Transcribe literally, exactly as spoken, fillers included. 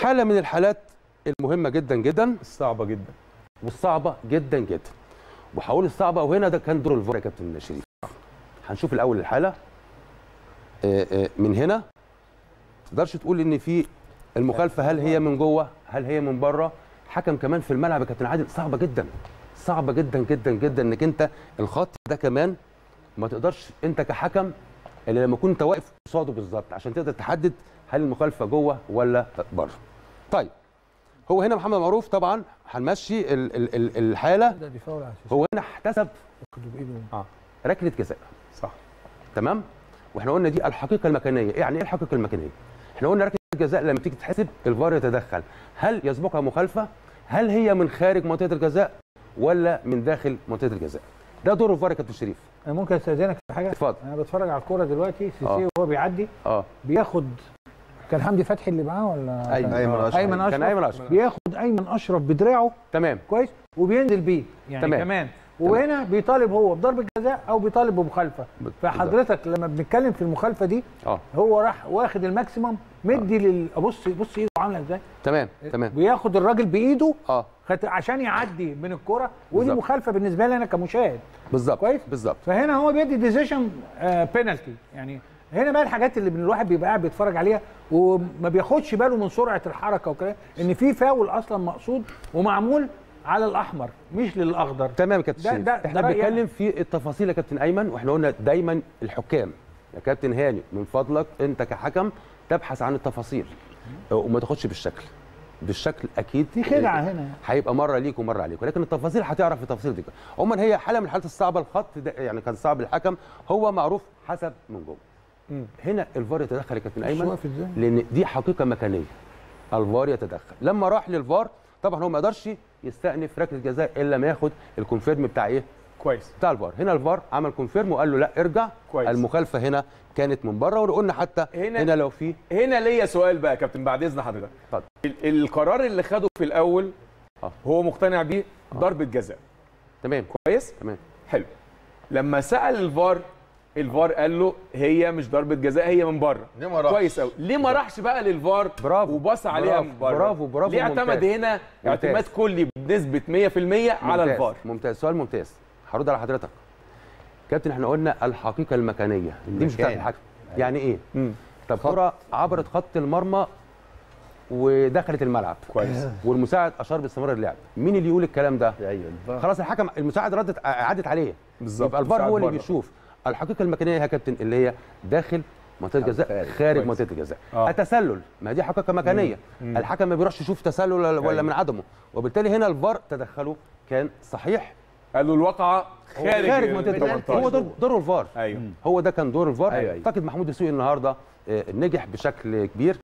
حاله من الحالات المهمه جدا جدا، الصعبه جدا والصعبه جدا جدا. وهقول الصعبه، وهنا ده كان دور الفار يا كابتن شريف. هنشوف الاول الحاله من هنا. ما تقدرش تقول ان في المخالفه، هل هي من جوه هل هي من بره. حكم كمان في الملعب يا كابتن عادل، صعبه جدا صعبه جدا جدا جدا انك انت الخط ده كمان ما تقدرش انت كحكم اللي لما كنت واقف قصاده بالظبط عشان تقدر تحدد هل المخالفه جوه ولا بره. طيب هو هنا محمد معروف طبعا هنمشي ال ال ال الحاله. هو هنا احتسب اه ركله جزاء، صح تمام. واحنا قلنا دي الحقيقه المكانيه. يعني ايه الحقيقه المكانيه؟ احنا قلنا ركله الجزاء لما تيجي تتحسب الفار يتدخل، هل يسبقها مخالفه؟ هل هي من خارج منطقه الجزاء ولا من داخل منطقه الجزاء؟ ده دور الفار يا كابتن شريف. انا ممكن استاذنك في حاجه؟ اتفضل. انا بتفرج على الكوره دلوقتي، سيسي وهو بيعدي اه بياخد، كان حمدي فتحي اللي معاه ولا ايمن اشرف؟ ايمن اشرف كان ايمن اشرف بياخد ايمن اشرف بدراعه، تمام كويس، وبينزل بيه يعني تمام. كمان. وهنا بيطالب هو بضربه جزاء او بيطالب بمخالفه. فحضرتك لما بنتكلم في المخالفه دي اه هو راح واخد الماكسيمم مدي لل بص بص ايده عامله ازاي، تمام تمام، بياخد الراجل بايده اه عشان يعدي من الكره، ودي مخالفه بالنسبه لي انا كمشاهد. بالظبط كويس بالظبط. فهنا هو بيدي ديسيشن آه بينالتي. يعني هنا بقى الحاجات اللي الواحد بيبقى قاعد بيتفرج عليها وما بياخدش باله من سرعه الحركه وكده، ان في فاول اصلا مقصود ومعمول على الاحمر مش للاخضر. تمام يا كابتن شريف. احنا بنتكلم في التفاصيل يا كابتن ايمن، واحنا قلنا دايما الحكام يا كابتن هاني من فضلك انت كحكم تبحث عن التفاصيل وما تاخدش بالشكل بالشكل اكيد في خدعه هنا هيبقى مره ليك ومره عليك، ولكن التفاصيل هتعرف التفاصيل دي. عموما هي حاله من الحالات الصعبه، الخط ده يعني كان صعب الحكم، هو معروف حسب من جوه. هنا الفار يتدخل يا كابتن ايمن لان دي حقيقه مكانيه. الفار يتدخل لما راح للفار، طبعا هو ما يقدرش يستأنف ركله جزاء الا ما ياخد الكونفيرم بتاع ايه؟ كويس بتاع الفار. هنا الفار عمل كونفيرم وقال له لا ارجع، كويس. المخالفه هنا كانت من بره، وقلنا حتى هنا, هنا لو في هنا ليا سؤال بقى يا كابتن بعد اذن حضرتك. اتفضل. القرار اللي خده في الاول آه. هو مقتنع بيه ضربه جزاء، تمام كويس تمام حلو. لما سأل الفار، الفار قال له هي مش ضربه جزاء، هي من بره. ليه ما راحش؟ كويس قوي. ليه ما راحش بقى للفار برافو وبص عليها برافو من بره؟ برافو برافو. ليه اعتمد هنا اعتماد كلي بنسبه مية في المية على الفار؟ ممتاز، سؤال ممتاز. هرد على حضرتك كابتن. احنا قلنا الحقيقه المكانيه دي مش بتاعت الحكم. يعني ايه؟ مم. طب كره عبرت خط المرمى ودخلت الملعب، كويس، والمساعد اشار باستمرار اللعب، مين اللي يقول الكلام ده؟ ايوه خلاص الحكم المساعد ردت عدت عليه، بالظبط. يبقى الفار هو اللي بيشوف. الحقيقه المكانيه يا كابتن اللي هي داخل منطقه الجزاء خارج منطقه الجزاء. آه. التسلل ما دي حقيقه مكانيه. مم. مم. الحكم ما بيروحش يشوف تسلل ولا, ولا من عدمه، وبالتالي هنا الفار تدخله كان صحيح. قالوا الواقعه خارج خارج منطقه، هو دور, دور الفار. ايوه هو ده كان دور الفار. أيوة. اعتقد محمود الدسوقي النهارده نجح بشكل كبير.